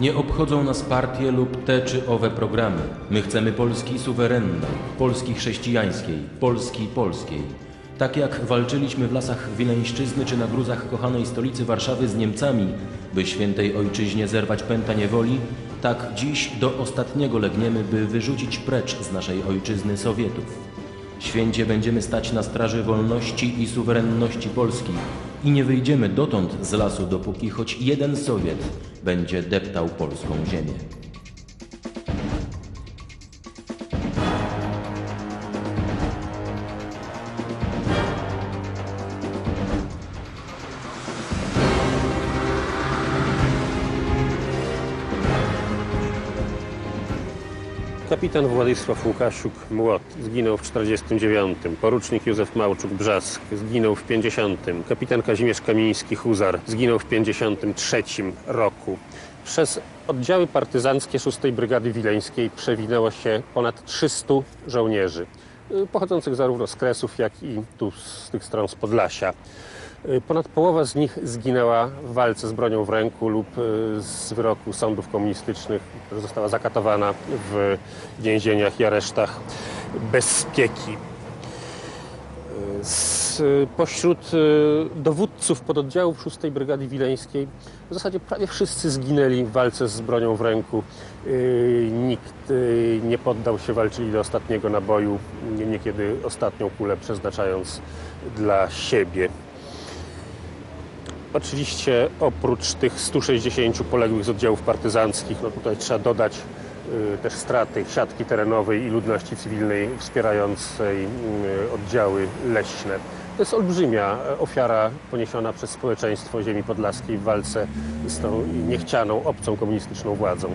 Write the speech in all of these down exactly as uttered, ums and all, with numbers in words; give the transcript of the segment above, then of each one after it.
Nie obchodzą nas partie lub te czy owe programy. My chcemy Polski suwerennej, Polski chrześcijańskiej, Polski polskiej. Tak jak walczyliśmy w lasach Wileńszczyzny czy na gruzach kochanej stolicy Warszawy z Niemcami, by świętej ojczyźnie zerwać pęta niewoli, tak dziś do ostatniego legniemy, by wyrzucić precz z naszej ojczyzny Sowietów. Święcie będziemy stać na straży wolności i suwerenności Polski i nie wyjdziemy dotąd z lasu, dopóki choć jeden Sowiet będzie deptał polską ziemię. Kapitan Władysław Łukasiuk-Młot zginął w czterdziestym dziewiątym. Porucznik Józef Małczuk-Brzask zginął w pięćdziesiątym. Kapitan Kazimierz Kamiński-Huzar zginął w pięćdziesiątym trzecim roku. Przez oddziały partyzanckie szóstej Brygady Wileńskiej przewinęło się ponad trzystu żołnierzy, pochodzących zarówno z Kresów, jak i tu z tych stron z Podlasia. Ponad połowa z nich zginęła w walce z bronią w ręku lub z wyroku sądów komunistycznych, która została zakatowana w więzieniach i aresztach bezpieki. Spośród dowódców pododdziałów szóstej Brygady Wileńskiej w zasadzie prawie wszyscy zginęli w walce z bronią w ręku. Nikt nie poddał się, walczyli do ostatniego naboju, niekiedy ostatnią kulę przeznaczając dla siebie. Oczywiście oprócz tych stu sześćdziesięciu poległych z oddziałów partyzanckich, no tutaj trzeba dodać y, też straty siatki terenowej i ludności cywilnej wspierającej y, oddziały leśne. To jest olbrzymia ofiara poniesiona przez społeczeństwo ziemi podlaskiej w walce z tą niechcianą, obcą komunistyczną władzą.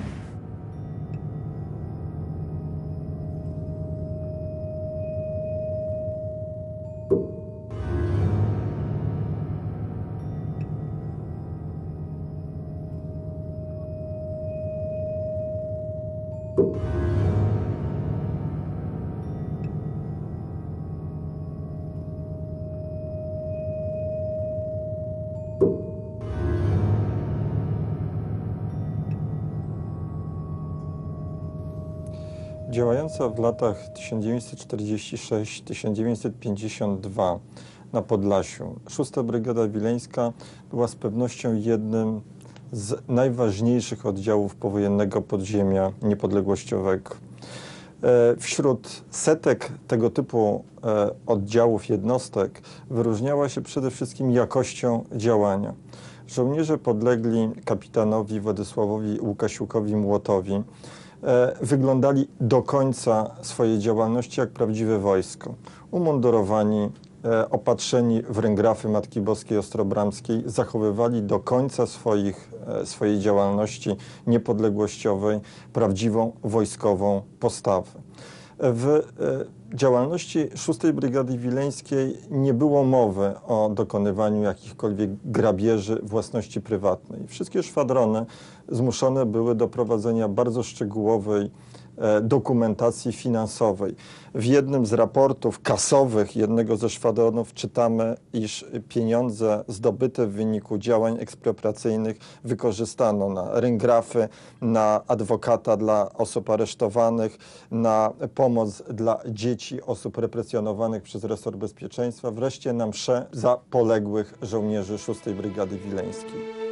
Działająca w latach tysiąc dziewięćset czterdziesty szósty do tysiąc dziewięćset pięćdziesiątego drugiego na Podlasiu, szósta Brygada Wileńska była z pewnością jednym z najważniejszych oddziałów powojennego podziemia niepodległościowego. Wśród setek tego typu oddziałów, jednostek wyróżniała się przede wszystkim jakością działania. Żołnierze podlegli kapitanowi Władysławowi Łukasiukowi Młotowi wyglądali do końca swojej działalności jak prawdziwe wojsko. Umundurowani, opatrzeni w ryngrafy Matki Boskiej Ostrobramskiej, zachowywali do końca swoich, swojej działalności niepodległościowej prawdziwą wojskową postawę. W działalności szóstej Brygady Wileńskiej nie było mowy o dokonywaniu jakichkolwiek grabieży własności prywatnej. Wszystkie szwadrony zmuszone były do prowadzenia bardzo szczegółowej dokumentacji finansowej. W jednym z raportów kasowych jednego ze szwadronów czytamy, iż pieniądze zdobyte w wyniku działań ekspropriacyjnych wykorzystano na ryngrafy, na adwokata dla osób aresztowanych, na pomoc dla dzieci osób represjonowanych przez resort bezpieczeństwa, wreszcie na msze za poległych żołnierzy szóstej Brygady Wileńskiej.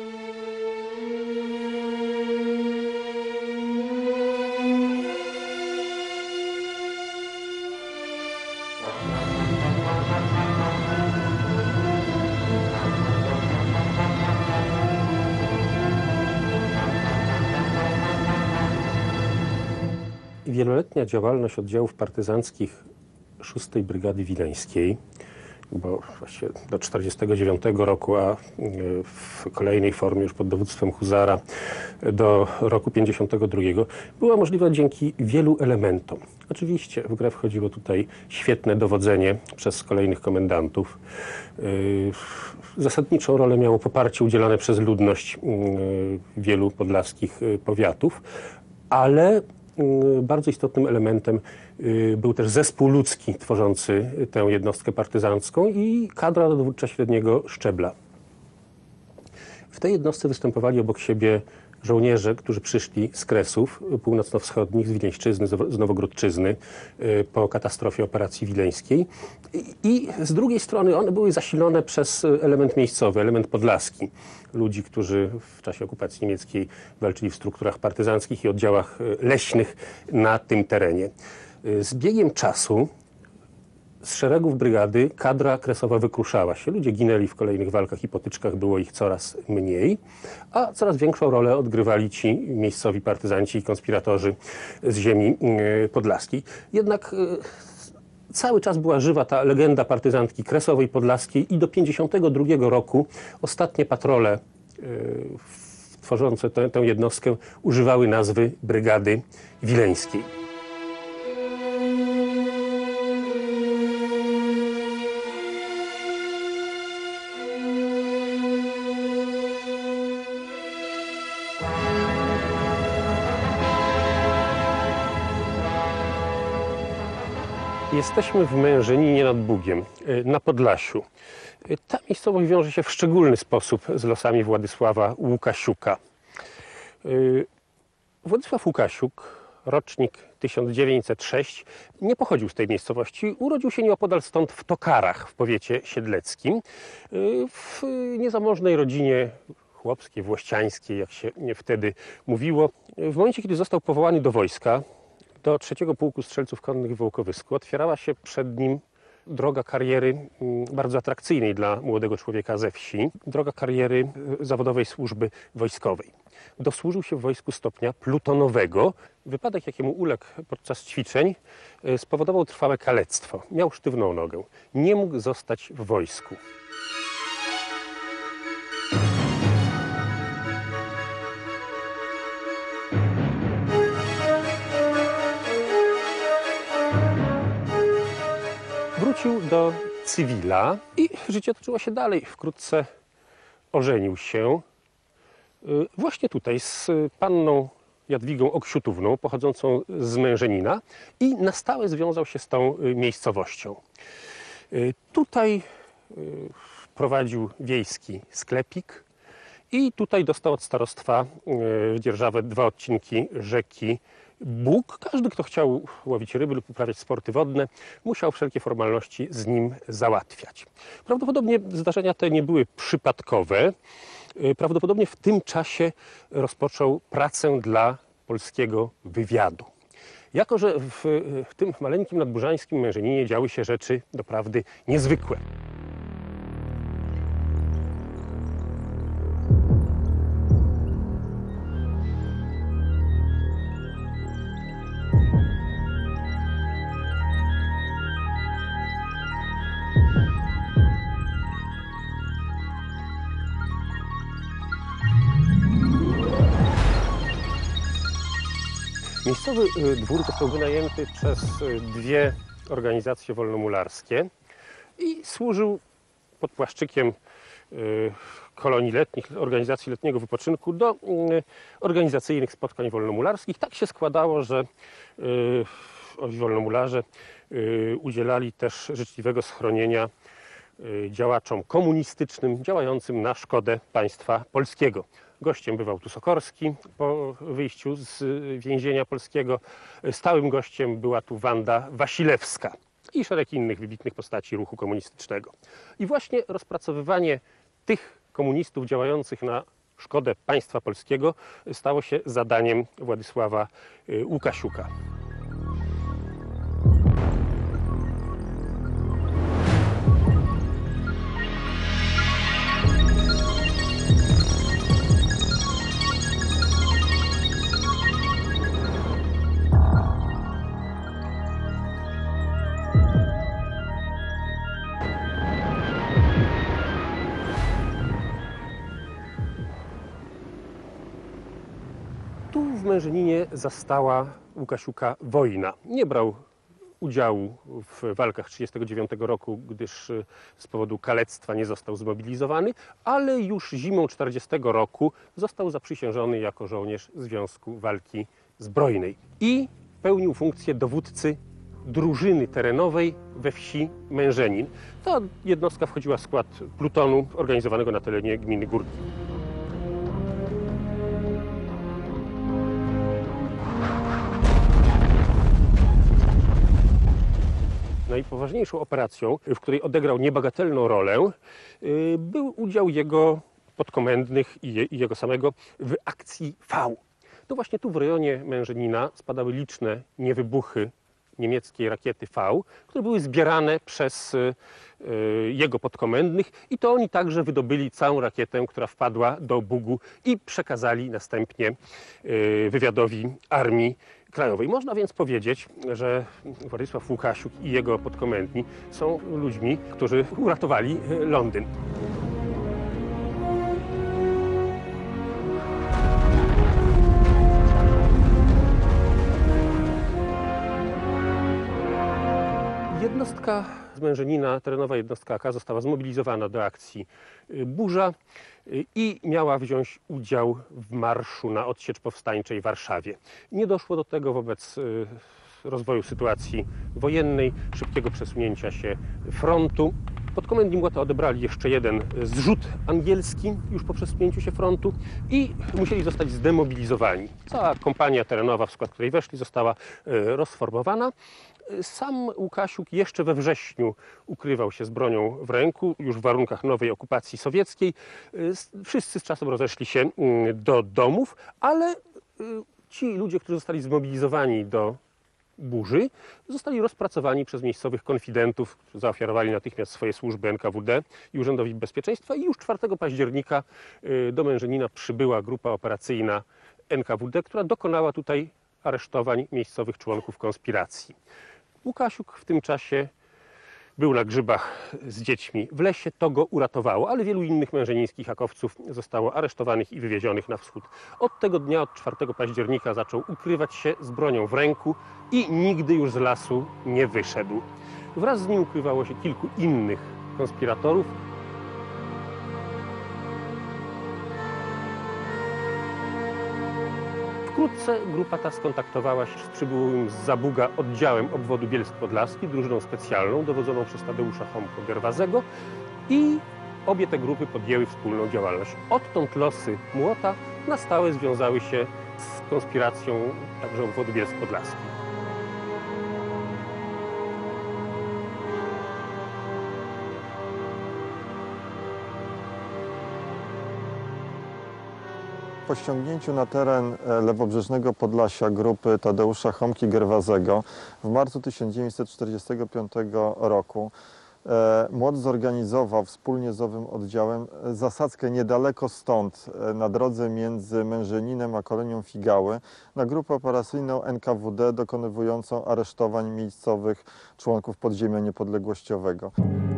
Wieloletnia działalność oddziałów partyzanckich szóstej Brygady Wileńskiej, bo właściwie do tysiąc dziewięćset czterdziestego dziewiątego roku, a w kolejnej formie już pod dowództwem Huzara do roku pięćdziesiątego drugiego, była możliwa dzięki wielu elementom. Oczywiście w grę wchodziło tutaj świetne dowodzenie przez kolejnych komendantów. Zasadniczą rolę miało poparcie udzielane przez ludność wielu podlaskich powiatów, ale bardzo istotnym elementem był też zespół ludzki tworzący tę jednostkę partyzancką i kadra dowódcza średniego szczebla. W tej jednostce występowali obok siebie żołnierze, którzy przyszli z Kresów północno-wschodnich, z Wileńszczyzny, z Nowogródczyzny po katastrofie operacji wileńskiej. I z drugiej strony one były zasilone przez element miejscowy, element podlaski. Ludzi, którzy w czasie okupacji niemieckiej walczyli w strukturach partyzanckich i oddziałach leśnych na tym terenie. Z biegiem czasu z szeregów brygady kadra kresowa wykruszała się. Ludzie ginęli w kolejnych walkach i potyczkach, było ich coraz mniej, a coraz większą rolę odgrywali ci miejscowi partyzanci i konspiratorzy z ziemi podlaskiej. Jednak cały czas była żywa ta legenda partyzantki kresowej podlaskiej i do pięćdziesiątego drugiego roku ostatnie patrole tworzące tę, tę jednostkę używały nazwy Brygady Wileńskiej. Jesteśmy w Mężeninie nad Bugiem, na Podlasiu. Ta miejscowość wiąże się w szczególny sposób z losami Władysława Łukasiuka. Władysław Łukasiuk, rocznik tysiąc dziewięćset szósty, nie pochodził z tej miejscowości. Urodził się nieopodal stąd w Tokarach, w powiecie siedleckim, w niezamożnej rodzinie chłopskiej, włościańskiej, jak się wtedy mówiło. W momencie, kiedy został powołany do wojska, do trzeciego Pułku Strzelców Konnych w Wołkowysku, otwierała się przed nim droga kariery bardzo atrakcyjnej dla młodego człowieka ze wsi, droga kariery zawodowej służby wojskowej. Dosłużył się w wojsku stopnia plutonowego. Wypadek, jakiemu uległ podczas ćwiczeń, spowodował trwałe kalectwo. Miał sztywną nogę. Nie mógł zostać w wojsku. Wrócił do cywila i życie toczyło się dalej. Wkrótce ożenił się właśnie tutaj z panną Jadwigą Oksiutówną, pochodzącą z Mężenina, i na stałe związał się z tą miejscowością. Tutaj prowadził wiejski sklepik i tutaj dostał od starostwa w dzierżawę dwa odcinki rzeki Bóg. Każdy, kto chciał łowić ryby lub uprawiać sporty wodne, musiał wszelkie formalności z nim załatwiać. Prawdopodobnie zdarzenia te nie były przypadkowe. Prawdopodobnie w tym czasie rozpoczął pracę dla polskiego wywiadu. Jako że w, w tym maleńkim nadburzańskim Mężeninie działy się rzeczy doprawdy niezwykłe. Miejscowy dwór został wynajęty przez dwie organizacje wolnomularskie i służył pod płaszczykiem kolonii letnich, organizacji letniego wypoczynku do organizacyjnych spotkań wolnomularskich. Tak się składało, że owi wolnomularze udzielali też życzliwego schronienia działaczom komunistycznym działającym na szkodę państwa polskiego. Gościem bywał tu Sokorski po wyjściu z więzienia polskiego. Stałym gościem była tu Wanda Wasilewska i szereg innych wybitnych postaci ruchu komunistycznego. I właśnie rozpracowywanie tych komunistów działających na szkodę państwa polskiego stało się zadaniem Władysława Łukasiuka. W Mężeninie zastała Łukasiuka wojna. Nie brał udziału w walkach trzydziestego dziewiątego roku, gdyż z powodu kalectwa nie został zmobilizowany, ale już zimą czterdziestego roku został zaprzysiężony jako żołnierz Związku Walki Zbrojnej i pełnił funkcję dowódcy drużyny terenowej we wsi Mężenin. Ta jednostka wchodziła w skład plutonu organizowanego na terenie gminy Górki. najpoważniejszą operacją, w której odegrał niebagatelną rolę, był udział jego podkomendnych i, je, i jego samego w akcji V. To właśnie tu w rejonie Mężenina spadały liczne niewybuchy niemieckiej rakiety V, które były zbierane przez y, jego podkomendnych i to oni także wydobyli całą rakietę, która wpadła do Bugu i przekazali następnie y, wywiadowi Armii Krajowej. Można więc powiedzieć, że Władysław Łukasiuk i jego podkomendni są ludźmi, którzy uratowali Londyn. Jednostka z Mężenina, terenowa jednostka A K, została zmobilizowana do akcji Burza i miała wziąć udział w marszu na odsiecz powstańczej w Warszawie. Nie doszło do tego wobec rozwoju sytuacji wojennej, szybkiego przesunięcia się frontu. Podkomendni Młota odebrali jeszcze jeden zrzut angielski już po przesunięciu się frontu i musieli zostać zdemobilizowani. Cała kompania terenowa, w skład której weszli, została rozformowana. Sam Łukasiuk jeszcze we wrześniu ukrywał się z bronią w ręku, już w warunkach nowej okupacji sowieckiej. Wszyscy z czasem rozeszli się do domów, ale ci ludzie, którzy zostali zmobilizowani do Burzy, zostali rozpracowani przez miejscowych konfidentów, którzy zaofiarowali natychmiast swoje służby N K W D i Urzędowi Bezpieczeństwa i już czwartego października do Mężenina przybyła grupa operacyjna N K W D, która dokonała tutaj aresztowań miejscowych członków konspiracji. Łukasiuk w tym czasie był na grzybach z dziećmi w lesie, to go uratowało, ale wielu innych mężenińskich hakowców zostało aresztowanych i wywiezionych na wschód. Od tego dnia, od czwartego października zaczął ukrywać się z bronią w ręku i nigdy już z lasu nie wyszedł. Wraz z nim ukrywało się kilku innych konspiratorów. Wkrótce grupa ta skontaktowała się z przybyłym z Zabuga oddziałem obwodu Bielsk-Podlaski, drużyną specjalną dowodzoną przez Tadeusza Chomko-Gerwazego i obie te grupy podjęły wspólną działalność. Odtąd losy Młota na stałe związały się z konspiracją także obwodu Bielsk-Podlaski. Po ściągnięciu na teren lewobrzeżnego Podlasia grupy Tadeusza Chomki-Gerwazego w marcu tysiąc dziewięćset czterdziestego piątego roku Młot zorganizował wspólnie z owym oddziałem zasadzkę niedaleko stąd, na drodze między Mężeninem a kolonią Figały, na grupę operacyjną N K W D dokonywującą aresztowań miejscowych członków podziemia niepodległościowego.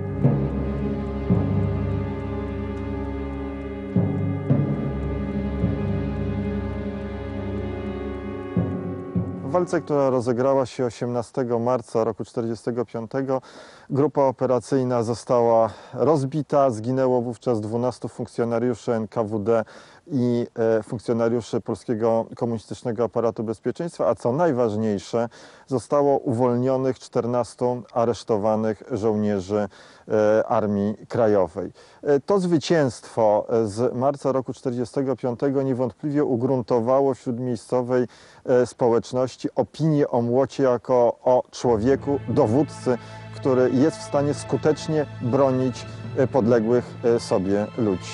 W walce, która rozegrała się osiemnastego marca roku tysiąc dziewięćset czterdziestego piątego, grupa operacyjna została rozbita. Zginęło wówczas dwunastu funkcjonariuszy N K W D i e, funkcjonariuszy Polskiego Komunistycznego Aparatu Bezpieczeństwa, a co najważniejsze, zostało uwolnionych czternastu aresztowanych żołnierzy e, Armii Krajowej. E, to zwycięstwo z marca roku tysiąc dziewięćset czterdziestego piątego niewątpliwie ugruntowało wśród miejscowej e, społeczności opinię o Młocie jako o człowieku, dowódcy, który jest w stanie skutecznie bronić e, podległych e, sobie ludzi.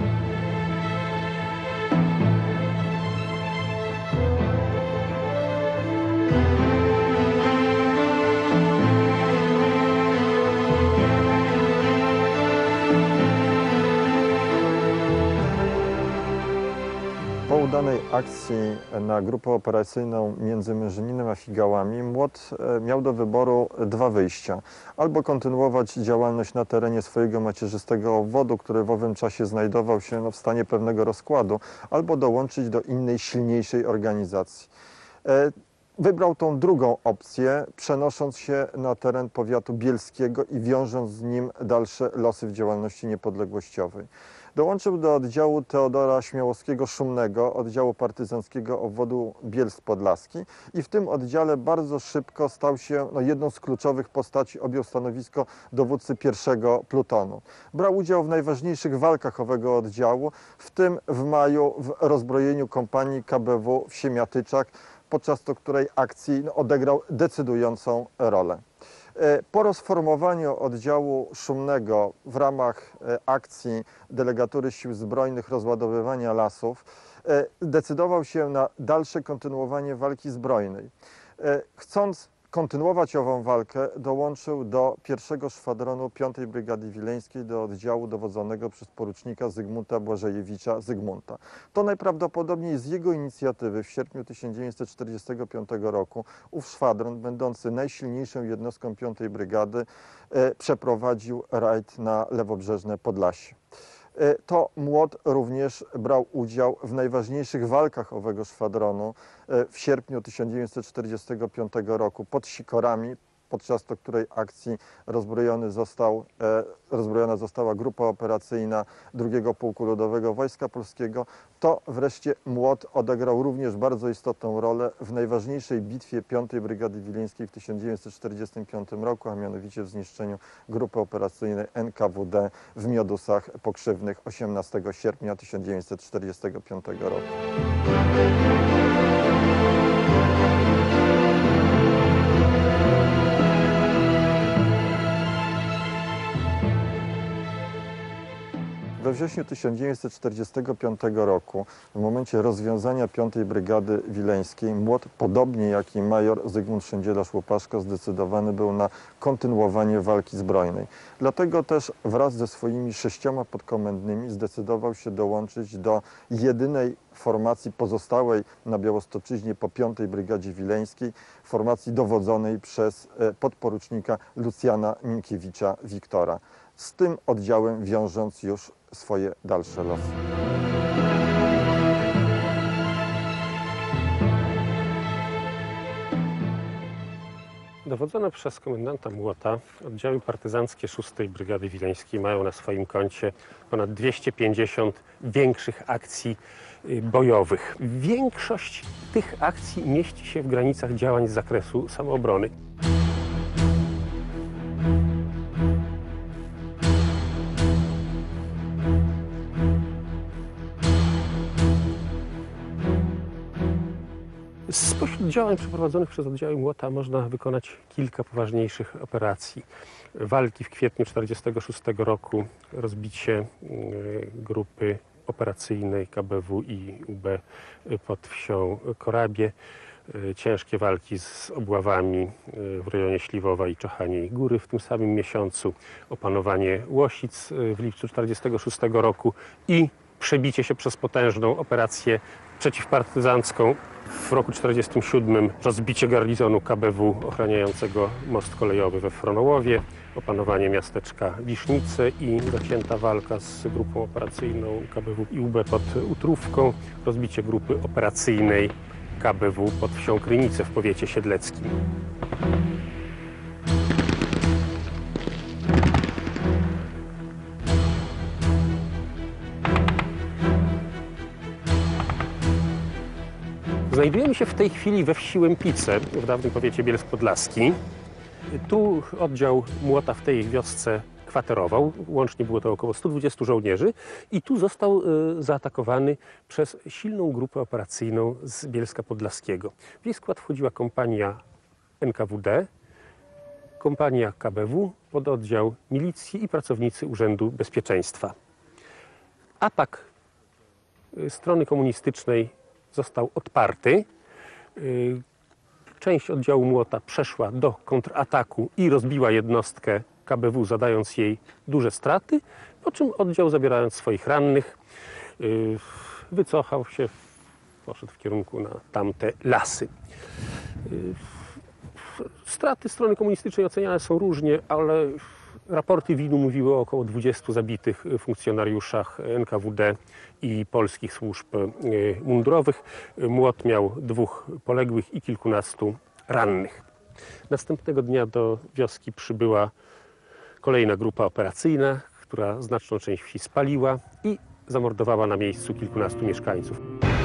Po udanej akcji na grupę operacyjną między Mężeninem a Figałami Młot miał do wyboru dwa wyjścia. Albo kontynuować działalność na terenie swojego macierzystego obwodu, który w owym czasie znajdował się no, w stanie pewnego rozkładu, albo dołączyć do innej, silniejszej organizacji. Wybrał tą drugą opcję, przenosząc się na teren powiatu bielskiego i wiążąc z nim dalsze losy w działalności niepodległościowej. Dołączył do oddziału Teodora Śmiałowskiego-Szumnego, oddziału partyzanckiego obwodu Bielsk-Podlaski i w tym oddziale bardzo szybko stał się no, jedną z kluczowych postaci, objął stanowisko dowódcy pierwszego plutonu. Brał udział w najważniejszych walkach owego oddziału, w tym w maju w rozbrojeniu kompanii K B W w Siemiatyczach, podczas której akcji no, odegrał decydującą rolę. Po rozformowaniu oddziału szumnego w ramach akcji Delegatury Sił Zbrojnych rozładowywania lasów decydował się na dalsze kontynuowanie walki zbrojnej. Chcąc kontynuować ową walkę, dołączył do pierwszego szwadronu piątej Brygady Wileńskiej do oddziału dowodzonego przez porucznika Zygmunta Błażejewicza Zygmunta. To najprawdopodobniej z jego inicjatywy w sierpniu tysiąc dziewięćset czterdziestego piątego roku ów szwadron, będący najsilniejszą jednostką piątej Brygady, przeprowadził rajd na lewobrzeżne Podlasie. To Młot również brał udział w najważniejszych walkach owego szwadronu w sierpniu tysiąc dziewięćset czterdziestego piątego roku pod Sikorami, podczas to której akcji rozbrojony został, rozbrojona została grupa operacyjna drugiego Pułku Ludowego Wojska Polskiego. To wreszcie Młot odegrał również bardzo istotną rolę w najważniejszej bitwie piątej Brygady Wileńskiej w tysiąc dziewięćset czterdziestym piątym roku, a mianowicie w zniszczeniu grupy operacyjnej N K W D w Miodusach Pokrzywnych osiemnastego sierpnia tysiąc dziewięćset czterdziestego piątego roku. We wrześniu tysiąc dziewięćset czterdziestego piątego roku, w momencie rozwiązania piątej Brygady Wileńskiej, Młot, podobnie jak i major Zygmunt Szendzielarz-Łupaszko, zdecydowany był na kontynuowanie walki zbrojnej. Dlatego też wraz ze swoimi sześcioma podkomendnymi zdecydował się dołączyć do jedynej formacji pozostałej na Białostoczyźnie po piątej Brygadzie Wileńskiej, formacji dowodzonej przez podporucznika Lucjana Minkiewicza Wiktora. Z tym oddziałem wiążąc już swoje dalsze losy. Dowodzone przez komendanta Młota oddziały partyzanckie szóstej Brygady Wileńskiej mają na swoim koncie ponad dwieście pięćdziesiąt większych akcji bojowych. Większość tych akcji mieści się w granicach działań z zakresu samoobrony. Spośród działań przeprowadzonych przez oddziały Młota można wykonać kilka poważniejszych operacji. Walki w kwietniu tysiąc dziewięćset czterdziestego szóstego roku, rozbicie grupy operacyjnej K B W i U B pod wsią Korabie, ciężkie walki z obławami w rejonie Śliwowa i Czochaniej Góry w tym samym miesiącu, opanowanie Łosic w lipcu tysiąc dziewięćset czterdziestego szóstego roku i przebicie się przez potężną operację przeciwpartyzancką w roku tysiąc dziewięćset czterdziestym siódmym, rozbicie garnizonu K B W ochraniającego most kolejowy we Fronołowie, opanowanie miasteczka Wisznice i docięta walka z grupą operacyjną K B W i U B pod Utrówką, rozbicie grupy operacyjnej K B W pod wsią Krynice w powiecie siedleckim. Znajdujemy się w tej chwili we wsi Łępice, w dawnym powiecie bielsk-podlaski. Tu oddział Młota w tej wiosce kwaterował. Łącznie było to około stu dwudziestu żołnierzy i tu został y, zaatakowany przez silną grupę operacyjną z Bielska Podlaskiego. W jej skład wchodziła kompania N K W D, kompania K B W, pododdział milicji i pracownicy Urzędu Bezpieczeństwa. Atak y, strony komunistycznej został odparty. Część oddziału Młota przeszła do kontrataku i rozbiła jednostkę K B W, zadając jej duże straty, po czym oddział, zabierając swoich rannych, wycofał się, poszedł w kierunku na tamte lasy. Straty strony komunistycznej oceniane są różnie, ale raporty W I N-u mówiły o około dwudziestu zabitych funkcjonariuszach N K W D i polskich służb mundurowych. Młot miał dwóch poległych i kilkunastu rannych. Następnego dnia do wioski przybyła kolejna grupa operacyjna, która znaczną część wsi spaliła i zamordowała na miejscu kilkunastu mieszkańców.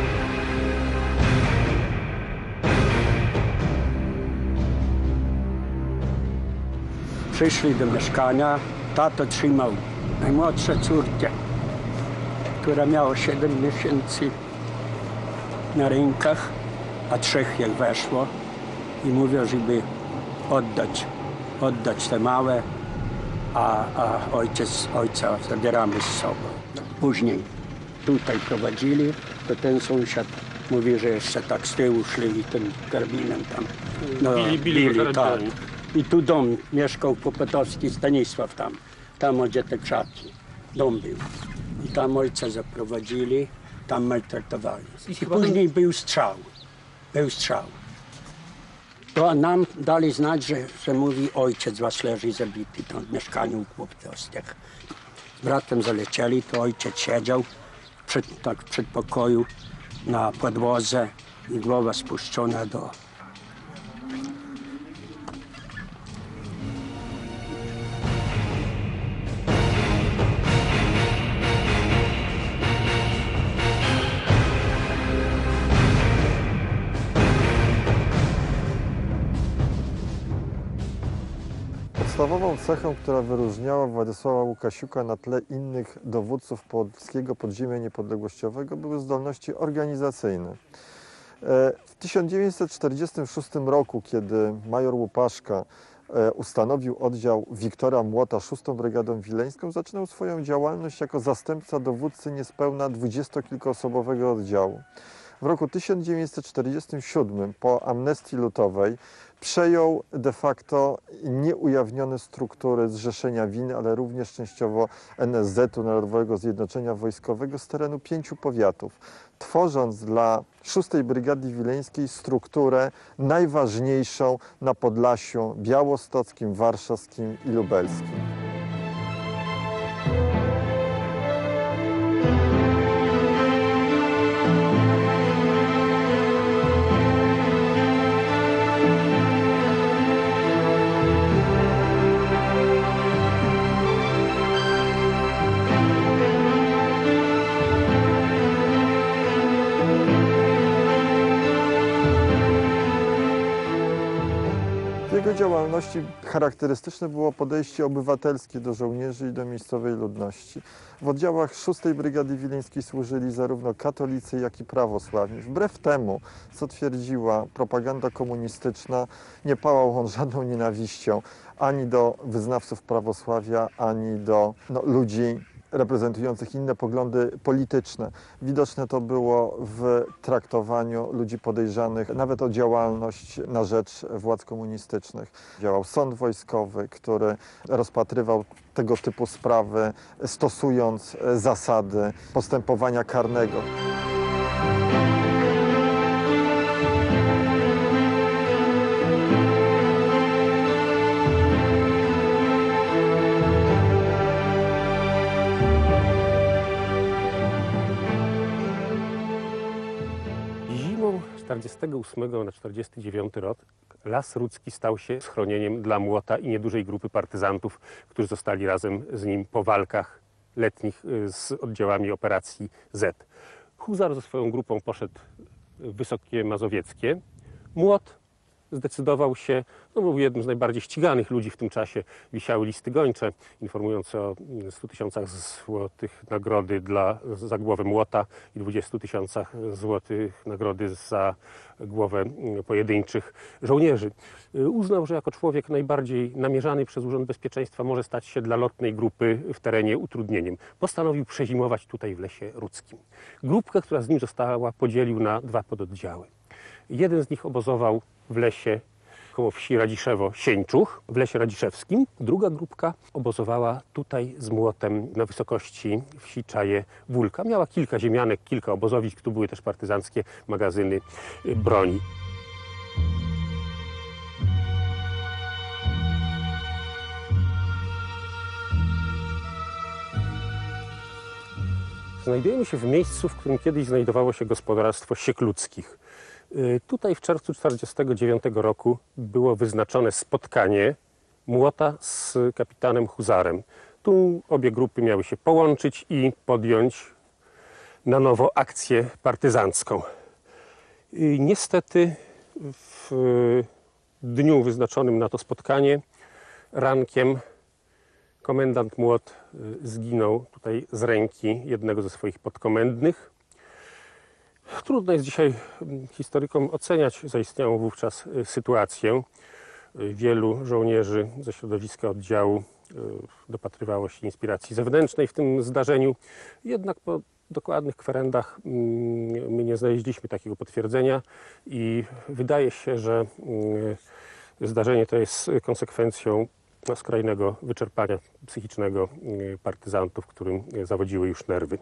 Przyszli do mieszkania, tato trzymał najmłodszą córkę, która miała siedem miesięcy na rękach, a trzech jak weszło i mówią, żeby oddać oddać te małe, a, a ojciec, ojca zabieramy z sobą. Później tutaj prowadzili, to ten sąsiad mówi, że jeszcze tak z tyłu szli i tym karabinem tam no, Bili- bili bili, tak. karabinami. I tu dom mieszkał Popetowski Stanisław tam, tam gdzie te krzaki, dom był. I tam ojca zaprowadzili, tam maltretowali. I I chyba później był strzał, był strzał. To nam dali znać, że, że mówi ojciec was leży zabity tam w mieszkaniu u Popetowskich. Z bratem zalecieli, to ojciec siedział przed, tak, w przedpokoju na podłodze i głowa spuszczona do... Podstawową cechą, która wyróżniała Władysława Łukasiuka na tle innych dowódców polskiego podziemia niepodległościowego, były zdolności organizacyjne. W tysiąc dziewięćset czterdziestym szóstym roku, kiedy major Łupaszka ustanowił oddział Wiktora Młota szóstą Brygadą Wileńską, zaczynał swoją działalność jako zastępca dowódcy niespełna dwudziestokilkoosobowego oddziału. W roku tysiąc dziewięćset czterdziestym siódmym, po amnestii lutowej, przejął de facto nieujawnione struktury Zrzeszenia Winy, ale również częściowo N S Z u, Narodowego Zjednoczenia Wojskowego, z terenu pięciu powiatów, tworząc dla szóstej Brygady Wileńskiej strukturę najważniejszą na Podlasiu białostockim, warszawskim i lubelskim. W jego działalności charakterystyczne było podejście obywatelskie do żołnierzy i do miejscowej ludności. W oddziałach szóstej Brygady Wileńskiej służyli zarówno katolicy, jak i prawosławni. Wbrew temu, co twierdziła propaganda komunistyczna, nie pałał on żadną nienawiścią ani do wyznawców prawosławia, ani do no, ludzi reprezentujących inne poglądy polityczne. Widoczne to było w traktowaniu ludzi podejrzanych nawet o działalność na rzecz władz komunistycznych. Działał sąd wojskowy, który rozpatrywał tego typu sprawy, stosując zasady postępowania karnego. czterdziestego ósmego na czterdziesty dziewiąty rok Las Rudzki stał się schronieniem dla Młota i niedużej grupy partyzantów, którzy zostali razem z nim po walkach letnich z oddziałami operacji Z. Huzar ze swoją grupą poszedł w Wysokie Mazowieckie. Młot zdecydował się, no był jednym z najbardziej ściganych ludzi w tym czasie. Wisiały listy gończe informujące o stu tysiącach złotych nagrody dla, za głowę Młota i dwudziestu tysiącach złotych nagrody za głowę pojedynczych żołnierzy. Uznał, że jako człowiek najbardziej namierzany przez Urząd Bezpieczeństwa może stać się dla lotnej grupy w terenie utrudnieniem. Postanowił przezimować tutaj w Lesie Rudzkim. Grupkę, która z nim została, podzielił na dwa pododdziały. Jeden z nich obozował w lesie koło wsi Radziszewo-Sieńczuch, w lesie radziszewskim. Druga grupka obozowała tutaj z Młotem na wysokości wsi Czaje-Wólka. Miała kilka ziemianek, kilka obozowisk, tu były też partyzanckie magazyny broni. Znajdujemy się w miejscu, w którym kiedyś znajdowało się gospodarstwo Siekluckich. Tutaj w czerwcu tysiąc dziewięćset czterdziestego dziewiątego roku było wyznaczone spotkanie Młota z kapitanem Huzarem. Tu obie grupy miały się połączyć i podjąć na nowo akcję partyzancką. I niestety w dniu wyznaczonym na to spotkanie rankiem komendant Młot zginął tutaj z ręki jednego ze swoich podkomendnych. Trudno jest dzisiaj historykom oceniać zaistniałą wówczas sytuację. Wielu żołnierzy ze środowiska oddziału dopatrywało się inspiracji zewnętrznej w tym zdarzeniu, jednak po dokładnych kwerendach my nie znaleźliśmy takiego potwierdzenia i wydaje się, że zdarzenie to jest konsekwencją skrajnego wyczerpania psychicznego partyzantów, którym zawodziły już nerwy.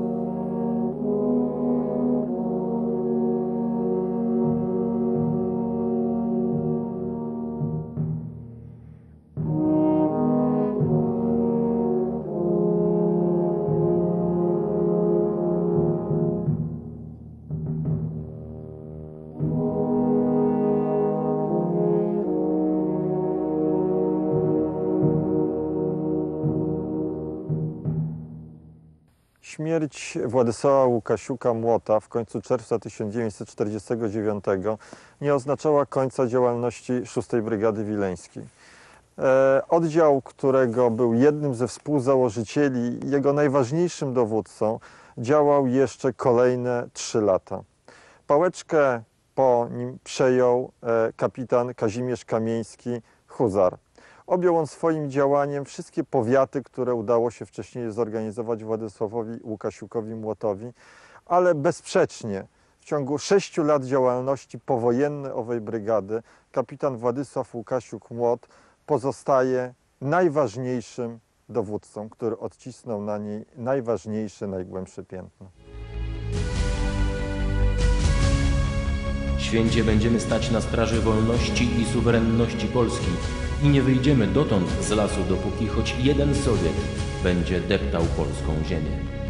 Śmierć Władysława Łukasiuka-Młota w końcu czerwca tysiąc dziewięćset czterdziestego dziewiątego nie oznaczała końca działalności szóstej Brygady Wileńskiej. E, oddział, którego był jednym ze współzałożycieli, jego najważniejszym dowódcą, działał jeszcze kolejne trzy lata. Pałeczkę po nim przejął e, kapitan Kazimierz Kamieński, huzar. Objął on swoim działaniem wszystkie powiaty, które udało się wcześniej zorganizować Władysławowi Łukasiukowi-Młotowi, ale bezsprzecznie w ciągu sześciu lat działalności powojennej owej brygady kapitan Władysław Łukasiuk-Młot pozostaje najważniejszym dowódcą, który odcisnął na niej najważniejsze, najgłębsze piętno. Święcie będziemy stać na straży wolności i suwerenności Polski i nie wyjdziemy dotąd z lasu, dopóki choć jeden Sowiet będzie deptał polską ziemię.